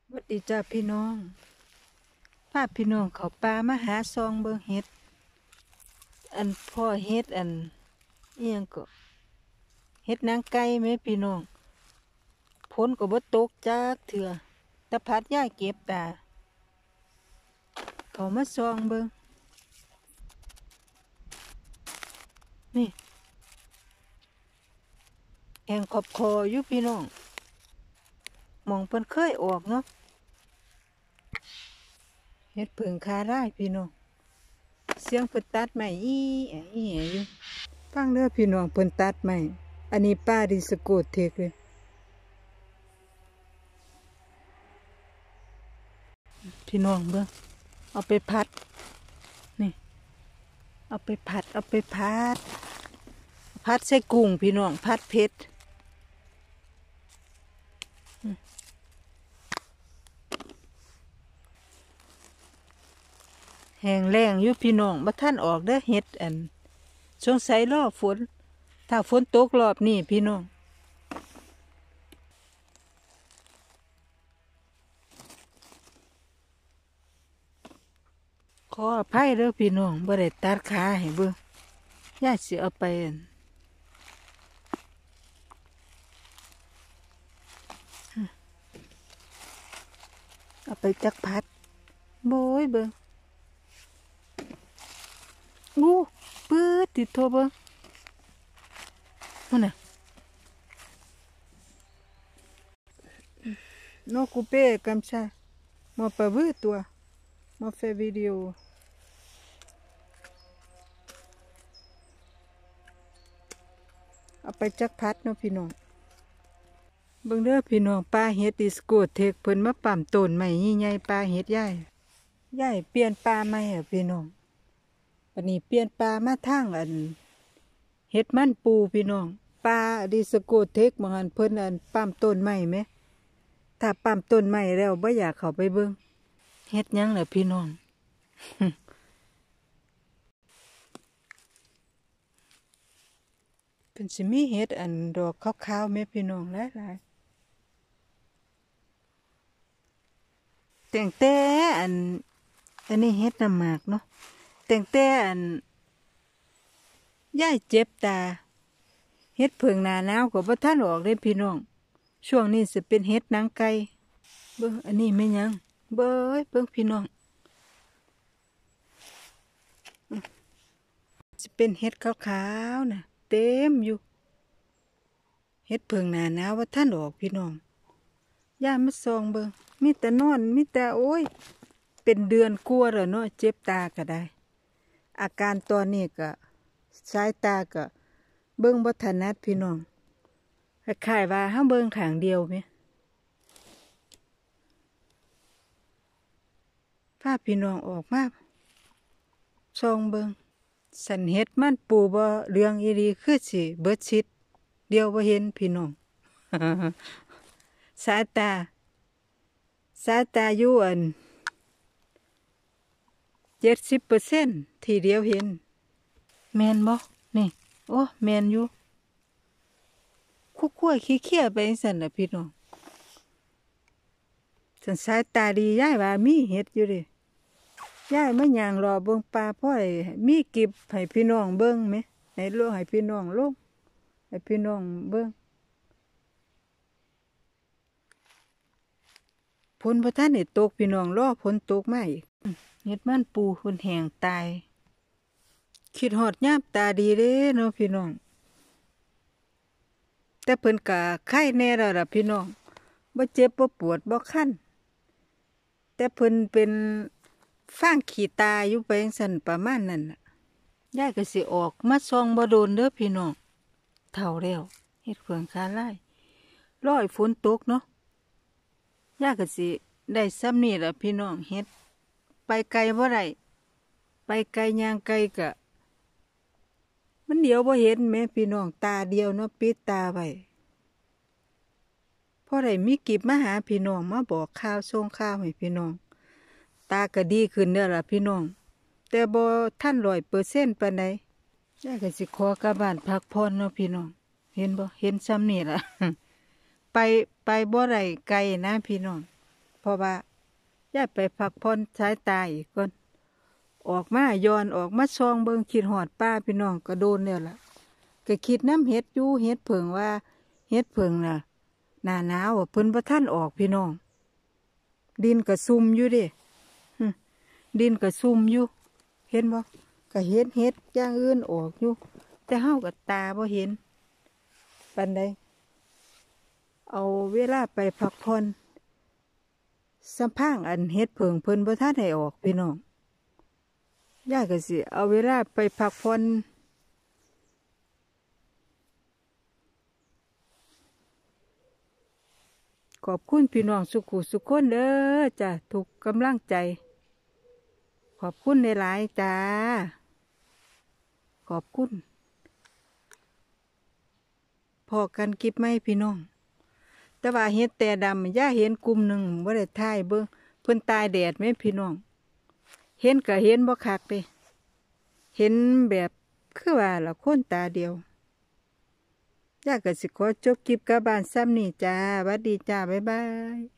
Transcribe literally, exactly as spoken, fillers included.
สวัสดีจ้าพี่น้องพาพี่น้องเขาป่ามาหาซองเบิ่งเห็ดอันพ่อเห็ดอันเอียงก็เห็ดนางไก่ไหมพี่น้องผลก็บ่ตกจากเถื่อตะพัดย่าเก็บตาเขามาซองเบิ่งนี่แหงขอบคออยู่พี่น้องมองเพิ่นเคยออกเนาะเห็ดผึ่งคาร่ายพี่น้องเสียงเพิ่นตัดใหม่อีแอะอีแอะอยู่ฟังเด้อพี่น้องเพิ่นตัดใหม่อันนี้ป้าดิสโกเทกเลยพี่น้องเบิ่งเอาไปพัดนี่เอาไปผัดเอาไปพัดพัดใส่กุ้งพี่น้องพัดเผ็ดแห้งแล้งอยู่พี่น้องบ่ทันออกเด้อเฮ็ดอันสงสัยรอฝนถ้าฝนตกรอบนี้พี่น้องขออภัยเด้อพี่น้องบ่ได้ตัดขาให้เบิ่งย่าสิเอาไปอั่นเอาไปจักพัดโบยเบิ่งงูปื๊ดติดโทเบิ่งนั่นน่ะโนกูเป้กัมชามาปะวือตัวมาเฟวิดีโอเอาไปจักพัดเนาะพี่น้องเบิ่งเด้อพี่น้องปลาเฮ็ดดิสโกเทกเพิ่นมาปั่มต้นใหม่ใหญ่ๆปลาเฮ็ดใหญ่ใหญ่เปลี่ยนปลาใหม่อ่ะพี่น้องวันนี้เปลี่ยนปลามาทางอันเฮ็ดมันปูพี่น้องปลาดิสโกเทกมาหันเพิ่นอันปั่มต้นใหม่ไหมถ้าปั่มต้นใหม่แล้วบ่อยากเข้าไปเบิ่งเฮ็ดหยังล่ะพี่น้อง เป็นสิมีเฮ็ดอันดอกขาวๆแม่พี่น้องหลายๆแต่งแต่อันอันนี้เฮ็ดน้ำหมากเนาะแต่งแต่อันยายเจ็บตาเฮ็ดเพิ่งหน้าหนาวก็บ่ทันออกเลยพี่น้องช่วงนี้สิเป็นเฮ็ดหนังไก่เบิ่งอันนี้แม่นหยังเบ้ยเบิ่งพี่น้องสิเป็นเฮ็ดขาวๆน่ะเต็มอยู่เฮ็ดเพิ่งหน้าหนาวว่าทันออกพี่น้องย่ามาส่องเบิ่งมีแต่นอนมีแต่โอ้ยเป็นเดือนกลัวแล้วเนาะเจ็บตาก็ได้อาการตอนนี้ก็สายตาก็เบิ่งบ่ถนัดพี่น้องคล้ายๆว่าเฮาเบิ่งข้างเดียวแม่พาพี่น้องออกมาส่องเบิ่งสันเฮ็ดมันปูบ่เรื่องอีหลีคือสิเบิดชิดเดียวบ่เห็นพี่น้อง สายตาสายตาอยู่อันเจ็ดสิบเปอร์เซ็นต์ทีเดียวเห็นแมนบ่นี่โอ้แมนอยู่คุ้ยๆขี้เคี้ยไปสั่นน่ะพี่น้องสันสายตาดียายว่ามีเห็ดอยู่เดิยายมาย่างรอเบิ่งปลาพ่อให้มีกิบให้พี่น้องเบิ่งไหมให้โลให้พี่น้องลงให้พี่น้องเบิ่งฝนบ่ทันได้ตกพี่น้องรอฝนตกมาอีกเฮ็ดมันปูเพิ่นแห้งตายคิดฮอดยามตาดีเด้เนาะพี่น้องแต่เพิ่นก็ไข้แน่แล้วล่ะพี่น้องบ่เจ็บบ่ปวดบ่คันแต่เพิ่นเป็นฟางขี้ตาอยู่ไปจังซั่นประมาณนั้นน่ะยายก็สิออกมาส่องบ่โดนเด้อพี่น้องเฒ่าแล้วเฮ็ดเฟืองคาลายรอให้ฝนตกเนาะยายก็สิได้ซ้ำนี้ล่ะพี่น้องเฮ็ดไปไกลบ่ได้ไปไกลย่างไกลก็มันเดียวบ่เห็นแม่พี่น้องตาเดียวเนาะปิดตาไว้พอได้มีกิบมาหาพี่น้องมาบอกข่าวส่งข่าวให้พี่น้องตาก็ดีขึ้นแล้วล่ะพี่น้องแต่บ่ทันร้อยเปอร์เซ็นต์ปานใดยายก็สิขอกลับบ้านพักผ่อนเนาะพี่น้องเห็นบ่เห็นซ้ำนี่ล่ะ ไปไปบ่ได้ไกลนะพี่น้องเพราะว่าย่าไปพักผ่อนสายตาอีกก่อนออกมาย้อนออกมาซองเบิ่งคิดฮอดป้าพี่น้องก็โดนแล้วล่ะก็คิดน้ำเฮ็ดอยู่เฮ็ดเผิงว่าเฮ็ดเผิงน่ะหน้าหนาวเพิ่นบ่ทันออกพี่น้องดินก็ซุ่มอยู่เด้ดินก็ซุ่มอยู่เห็นบ่ก็เห็นเฮ็ดอย่างอื่นออกอยู่แต่เฮาก็ตาบ่เห็นปานใดเอาเวลาไปพักผ่อนสัมพางอันเฮ็ดเผิงเพิ่นบ่ทันให้ออกพี่น้องย่าก็สิเอาเวลาไปพักผ่อนขอบคุณพี่น้องสุขุสุขคนเด้อจ้ะทุกกำลังใจขอบคุณในหลายจ้าขอบคุณพอกันคลิปไหมพี่น้องแต่ว่าเฮ็ดแต่ดำย่าเห็นกลุ่มหนึ่งบ่ได้ถ่ายเบิ่งเพิ่นตายแดดไหมพี่น้องเห็นก็เห็นบ่คักเด้เห็นแบบคือว่าละคนตาเดียวย่าก็สิขอจบคลิปกับบ้านซ้ำนี่จ้าหวัดดีจ้าบ๊ายบาย